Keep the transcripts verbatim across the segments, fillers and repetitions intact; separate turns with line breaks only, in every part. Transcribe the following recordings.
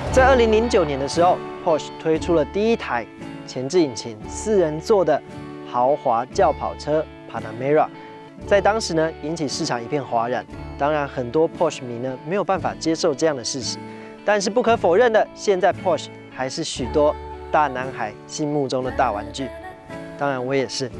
在二零零九年的时候 ，Porsche 推出了第一台前置引擎四人座的豪华轿跑车 Panamera， 在当时呢引起市场一片哗然。当然，很多 Porsche 迷呢没有办法接受这样的事实，但是不可否认的，现在 Porsche 还是许多大男孩心目中的大玩具。当然，我也是。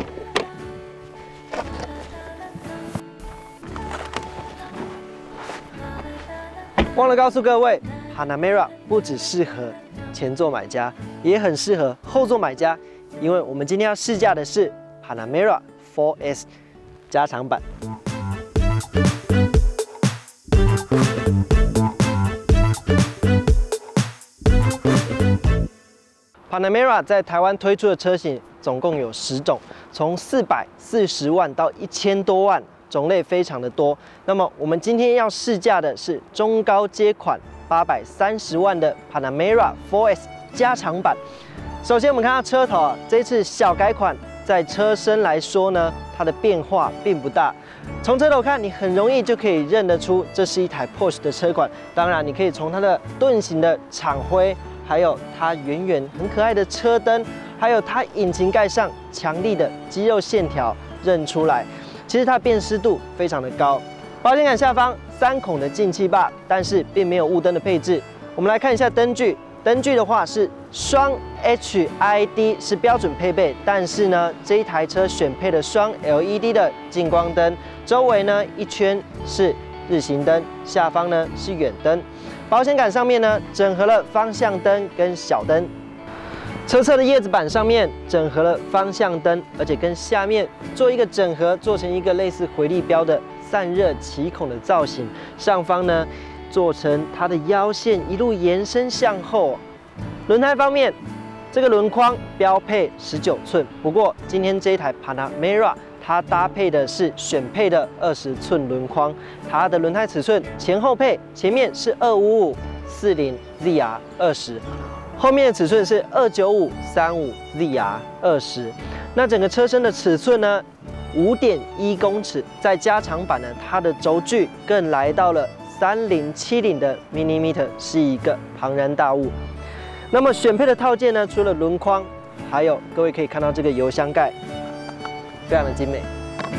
忘了告诉各位 ，Panamera 不只适合前座买家，也很适合后座买家，因为我们今天要试驾的是 Panamera 四 S 加长版。Panamera 在台湾推出的车型总共有十种，从四百四十万到一千多万。 种类非常的多，那么我们今天要试驾的是中高阶款八百三十万的 Panamera 四 S 加长版。首先我们看到车头啊，这次小改款，在车身来说呢，它的变化并不大。从车头看，你很容易就可以认得出这是一台 Porsche 的车款。当然，你可以从它的盾形的厂徽，还有它圆圆很可爱的车灯，还有它引擎盖上强力的肌肉线条认出来。 其实它辨识度非常的高，保险杆下方三孔的进气坝，但是并没有雾灯的配置。我们来看一下灯具，灯具的话是双 H I D 是标准配备，但是呢这一台车选配了双 L E D 的近光灯，周围呢一圈是日行灯，下方呢是远灯。保险杆上面呢整合了方向灯跟小灯。 车侧的叶子板上面整合了方向灯，而且跟下面做一个整合，做成一个类似回力镖的散热起孔的造型。上方呢做成它的腰线一路延伸向后。轮胎方面，这个轮框标配十九寸，不过今天这一台 Panamera 它搭配的是选配的二十寸轮框，它的轮胎尺寸前后配，前面是二五五四零 Z R 二十。 后面的尺寸是二九五三五 Z R 二十，那整个车身的尺寸呢， 五点一公尺，在加长版呢，它的轴距更来到了三零七零的 millimeter， 是一个庞然大物。那么选配的套件呢，除了轮框，还有各位可以看到这个油箱盖，非常的精美。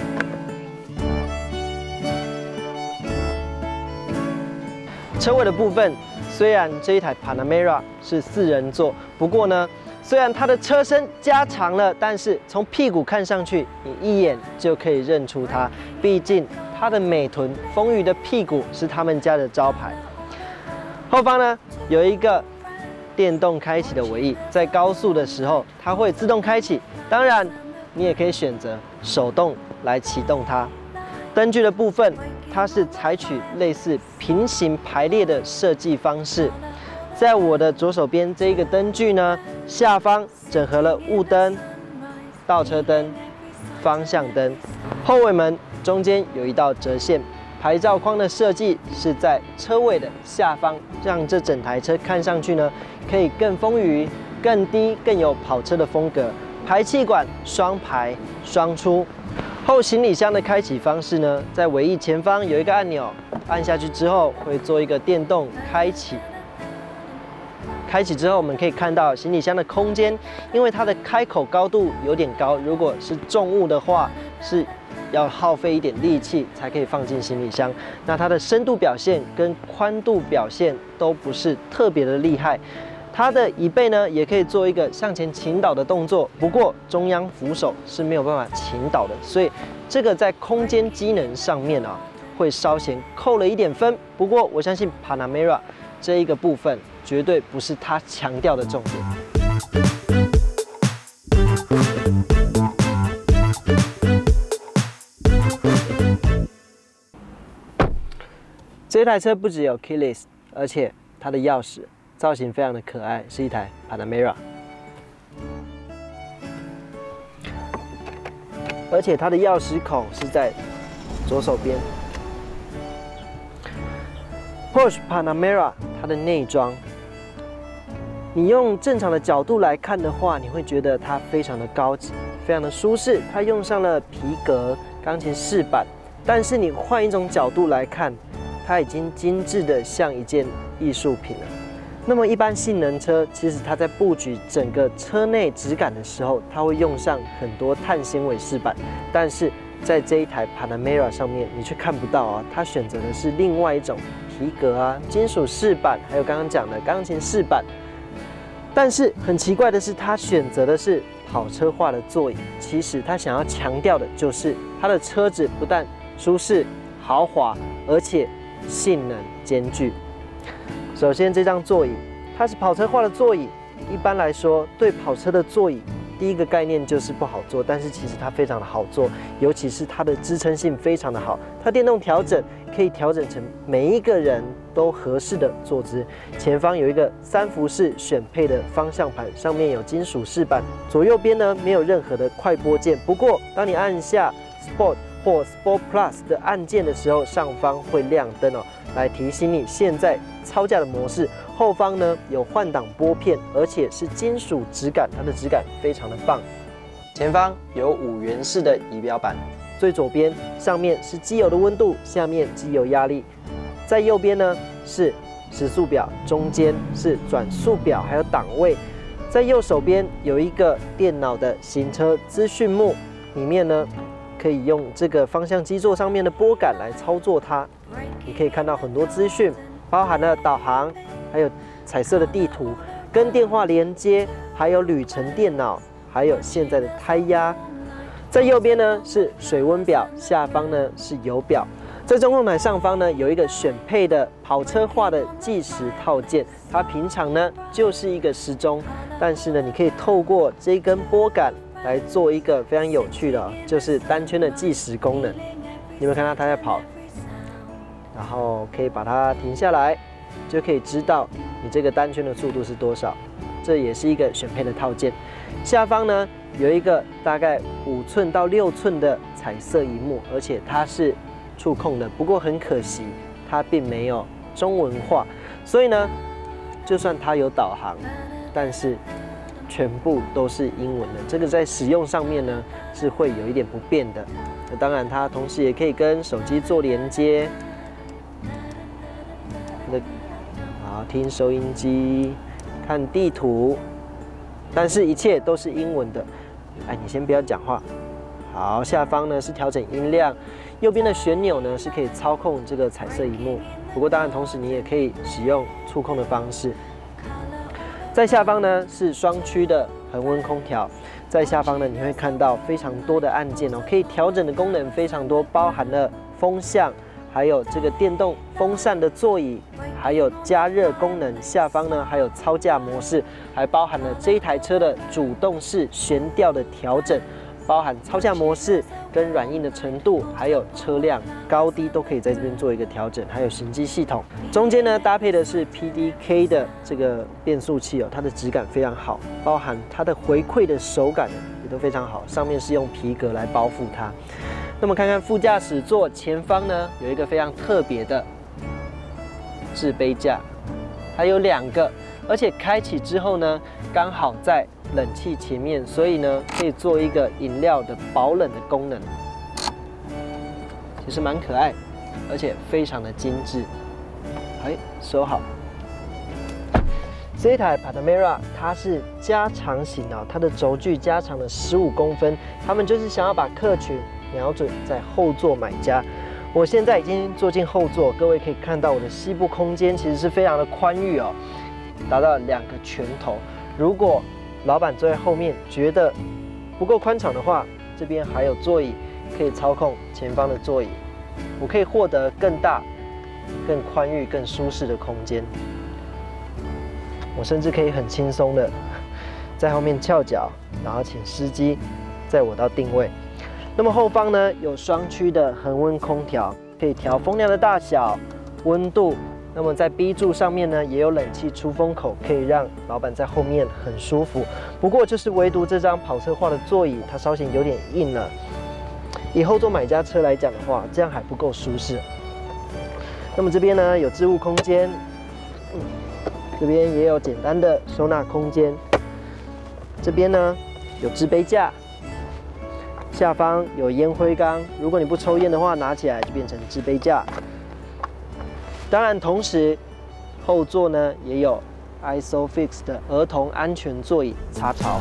车尾的部分。 虽然这一台 Panamera 是四人座，不过呢，虽然它的车身加长了，但是从屁股看上去，你一眼就可以认出它。毕竟它的美臀丰腴的屁股是他们家的招牌。后方呢有一个电动开启的尾翼，在高速的时候它会自动开启，当然你也可以选择手动来启动它。灯具的部分。 它是采取类似平行排列的设计方式，在我的左手边这一个灯具呢，下方整合了雾灯、倒车灯、方向灯，后尾门中间有一道折线，牌照框的设计是在车尾的下方，让这整台车看上去呢可以更丰腴、更低、更有跑车的风格。排气管双排双出。 后行李箱的开启方式呢，在尾翼前方有一个按钮，按下去之后会做一个电动开启。开启之后，我们可以看到行李箱的空间，因为它的开口高度有点高，如果是重物的话，是要耗费一点力气才可以放进行李箱。那它的深度表现跟宽度表现都不是特别的厉害。 它的椅背呢，也可以做一个向前倾倒的动作，不过中央扶手是没有办法倾倒的，所以这个在空间机能上面啊，会稍显扣了一点分。不过我相信 Panamera 这一个部分绝对不是它强调的重点。这台车不只有 keyless， 而且它的钥匙。 造型非常的可爱，是一台 Panamera， 而且它的钥匙孔是在左手边。Porsche Panamera 它的内装，你用正常的角度来看的话，你会觉得它非常的高级，非常的舒适。它用上了皮革钢琴饰板，但是你换一种角度来看，它已经精致的像一件艺术品了。 那么一般性能车，其实它在布局整个车内质感的时候，它会用上很多碳纤维饰板，但是在这一台 Panamera 上面，你却看不到啊，它选择的是另外一种皮革啊、金属饰板，还有刚刚讲的钢琴饰板。但是很奇怪的是，它选择的是跑车化的座椅。其实它想要强调的就是它的车子不但舒适、豪华，而且性能兼具。首先，这张座椅它是跑车化的座椅。一般来说，对跑车的座椅，第一个概念就是不好坐，但是其实它非常的好坐，尤其是它的支撑性非常的好。它电动调整可以调整成每一个人都合适的坐姿。前方有一个三辐式选配的方向盘，上面有金属饰板。左右边呢没有任何的快拨键，不过当你按下 Sport 或 Sport Plus 的按键的时候，上方会亮灯哦，来提醒你现在操驾的模式。后方呢有换挡拨片，而且是金属质感，它的质感非常的棒。前方有五圆式的仪表板，最左边上面是机油的温度，下面机油压力。在右边呢是时速表，中间是转速表，还有档位。在右手边有一个电脑的行车资讯幕，里面呢可以用这个方向基座上面的拨杆来操作它。你可以看到很多资讯，包含了导航，还有彩色的地图，跟电话连接，还有旅程电脑，还有现在的胎压。在右边呢是水温表，下方呢是油表。在中控台上方呢有一个选配的跑车化的计时套件，它平常呢就是一个时钟，但是呢你可以透过这根拨杆来做一个非常有趣的，就是单圈的计时功能。你有没有看到它在跑？然后可以把它停下来，就可以知道你这个单圈的速度是多少。这也是一个选配的套件。下方呢有一个大概五寸到六寸的彩色萤幕，而且它是触控的。不过很可惜，它并没有中文化，所以呢，就算它有导航，但是全部都是英文的。这个在使用上面呢是会有一点不便的。那当然，它同时也可以跟手机做连接。那好，听收音机，看地图，但是一切都是英文的。哎，你先不要讲话。好，下方呢是调整音量，右边的旋钮呢是可以操控这个彩色萤幕。不过当然，同时你也可以使用触控的方式。在下方呢是双区的恒温空调，在下方呢你会看到非常多的按键哦，可以调整的功能非常多，包含了风向。还有这个电动风扇的座椅，还有加热功能。下方呢还有操驾模式，还包含了这一台车的主动式悬吊的调整，包含操驾模式跟软硬的程度，还有车辆高低都可以在这边做一个调整。还有行机系统，中间呢搭配的是 P D K 的这个变速器哦，它的质感非常好，包含它的回馈的手感也都非常好，上面是用皮革来包覆它。那么看看副驾驶座前方呢，有一个非常特别的置杯架，它有两个，而且开启之后呢，刚好在冷气前面，所以呢可以做一个饮料的保冷的功能，其实蛮可爱，而且非常的精致。哎，收好。这一台 Panamera 它是加长型啊，它的轴距加长了十五公分，他们就是想要把客群瞄准在后座买家。我现在已经坐进后座，各位可以看到我的膝部空间其实是非常的宽裕哦，达到两个拳头。如果老板坐在后面觉得不够宽敞的话，这边还有座椅可以操控前方的座椅，我可以获得更大、更宽裕、更舒适的空间。我甚至可以很轻松的在后面翘脚，然后请司机载我到定位。那么后方呢有双区的恒温空调，可以调风量的大小、温度。那么在 B 柱上面呢也有冷气出风口，可以让老板在后面很舒服。不过就是唯独这张跑车化的座椅，它稍显有点硬了。以后座买家车来讲的话，这样还不够舒适。那么这边呢有置物空间，嗯，这边也有简单的收纳空间。这边呢有置杯架。下方有烟灰缸，如果你不抽烟的话，拿起来就变成置杯架。当然，同时后座呢也有 Isofix 的儿童安全座椅插槽。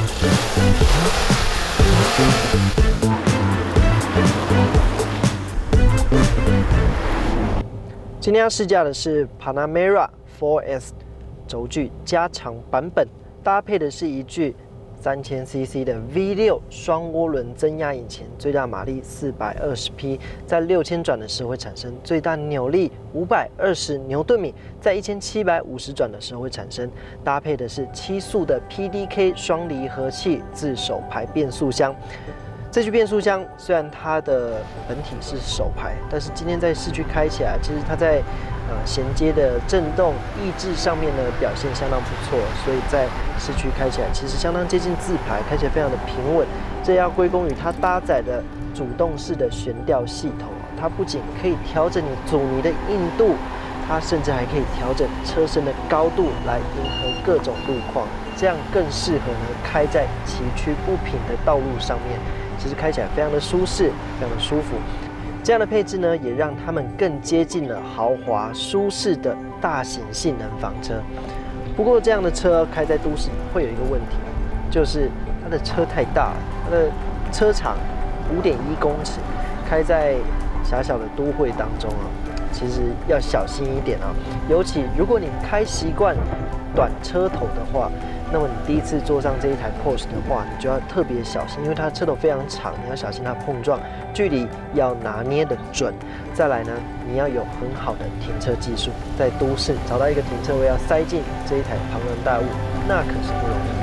今天要试驾的是 Panamera 四 S 轴距加长版本，搭配的是一具三千 C C 的 V 六 双涡轮增压引擎，最大马力四百二十匹，在六千转的时候会产生最大扭力五百二十牛顿米，在一千七百五十转的时候会产生。搭配的是七速的 P D K 双离合器自手排变速箱。这具变速箱虽然它的本体是手排，但是今天在市区开起来，其实它在呃衔接的震动抑制上面呢表现相当不错，所以在市区开起来其实相当接近自排，开起来非常的平稳。这要归功于它搭载的主动式的悬吊系统，它不仅可以调整你阻尼的硬度，它甚至还可以调整车身的高度来迎合各种路况，这样更适合呢开在崎岖不平的道路上面。其实开起来非常的舒适，非常的舒服。这样的配置呢，也让他们更接近了豪华舒适的大型性能房车。不过，这样的车开在都市会有一个问题，就是它的车太大了，它的车长五点一公尺，开在狭小的都会当中啊，其实要小心一点啊。尤其如果你开习惯短车头的话，那么你第一次坐上这一台 Porsche 的话，你就要特别小心，因为它的车头非常长，你要小心它碰撞，距离要拿捏得准。再来呢，你要有很好的停车技术，在都市找到一个停车位要塞进这一台庞然大物，那可是不容易。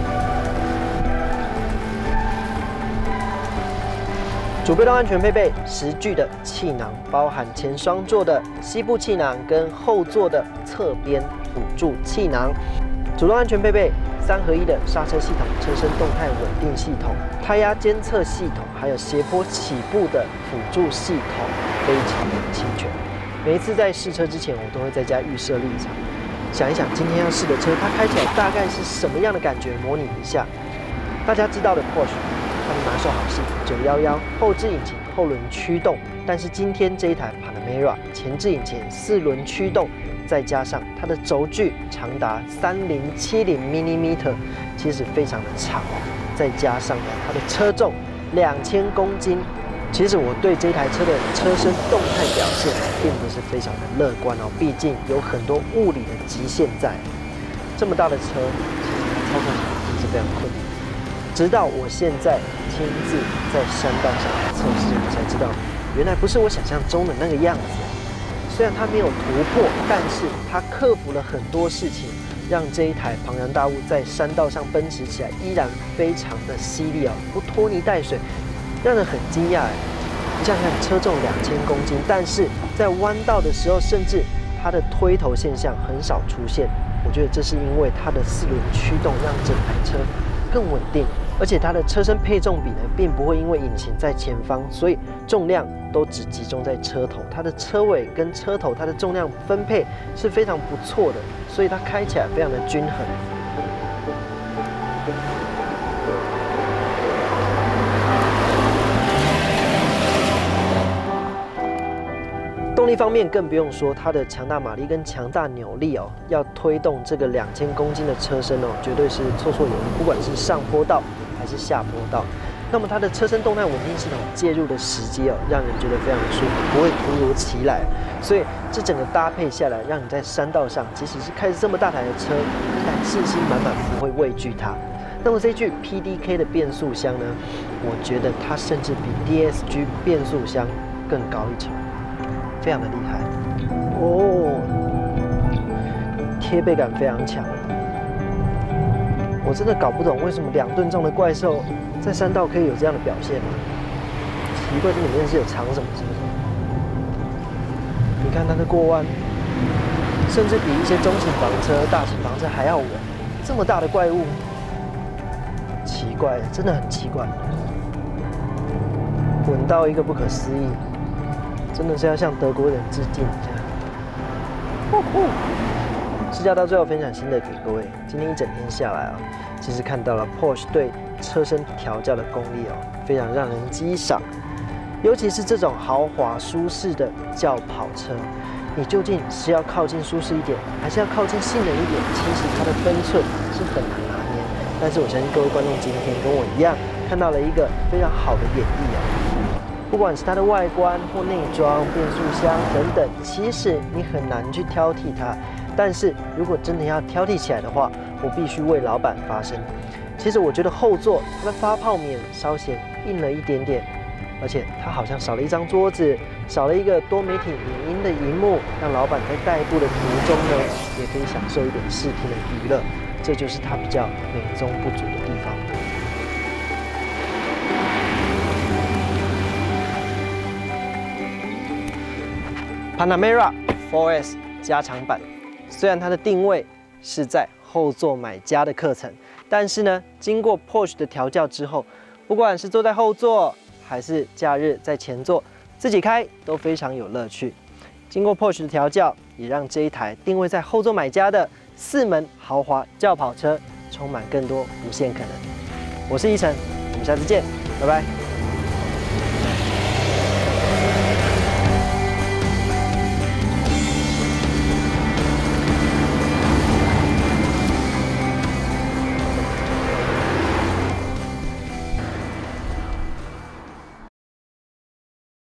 主被动安全配备十具的气囊，包含前双座的膝部气囊跟后座的侧边辅助气囊。主动安全配备三合一的刹车系统、车身动态稳定系统、胎压监测系统，还有斜坡起步的辅助系统，非常的齐全。每一次在试车之前，我都会在家预设立场，想一想今天要试的车，它开起来大概是什么样的感觉，模拟一下。大家知道的 Porsche， 它的拿手好戏九一一后置引擎后轮驱动，但是今天这一台 Panamera 前置引擎四轮驱动。再加上它的轴距长达三零七零 毫米，其实非常的长哦。再加上呢，它的车重两千公斤，其实我对这台车的车身动态表现并不是非常的乐观哦。毕竟有很多物理的极限在。这么大的车，其实操控起来是非常困难。直到我现在亲自在山道上测试，我才知道，原来不是我想象中的那个样子。虽然它没有突破，但是它克服了很多事情，让这一台庞然大物在山道上奔驰起来依然非常的犀利哦，不拖泥带水，让人很惊讶。你想想看，车重两千公斤，但是在弯道的时候，甚至它的推头现象很少出现。我觉得这是因为它的四轮驱动让整台车更稳定，而且它的车身配重比呢，并不会因为引擎在前方，所以重量都只集中在车头。它的车尾跟车头，它的重量分配是非常不错的，所以它开起来非常的均衡。动力方面更不用说，它的强大马力跟强大扭力哦，要推动这个两千公斤的车身哦，绝对是绰绰有余。不管是上坡道还是下坡道，那么它的车身动态稳定系统介入的时机哦，让人觉得非常的舒服，不会突如其来。所以这整个搭配下来，让你在山道上，即使是开着这么大台的车，依然信心满满，不会畏惧它。那么这具 P D K 的变速箱呢，我觉得它甚至比 D S G 变速箱更高一筹。非常的厉害哦，贴背感非常强。我真的搞不懂为什么两吨重的怪兽在山道可以有这样的表现啊！奇怪，这里面是有藏什么？是不是？你看它的过弯，甚至比一些中型房车、大型房车还要稳。这么大的怪物，奇怪，真的很奇怪，稳到一个不可思议。真的是要向德国人致敬一下。试驾到最后，分享心得给各位。今天一整天下来啊，其实看到了 Porsche 对车身调教的功力哦，非常让人激赏。尤其是这种豪华舒适的轿跑车， 你究竟是要靠近舒适一点，还是要靠近性能一点？其实它的分寸是很难拿捏。但是我相信各位观众今天跟我一样，看到了一个非常好的演绎啊。不管是它的外观或内装、变速箱等等，其实你很难去挑剔它。但是如果真的要挑剔起来的话，我必须为老板发声。其实我觉得后座它的发泡棉稍显硬了一点点，而且它好像少了一张桌子，少了一个多媒体影音的荧幕，让老板在代步的途中呢，也可以享受一点视听的娱乐。这就是它比较美中不足的地方。Panamera 四 S 加长版，虽然它的定位是在后座买家的课程，但是呢，经过 Porsche 的调教之后，不管是坐在后座，还是假日在前座自己开，都非常有乐趣。经过 Porsche 的调教，也让这一台定位在后座买家的四门豪华轿跑车充满更多无限可能。我是依晨，我们下次见，拜拜。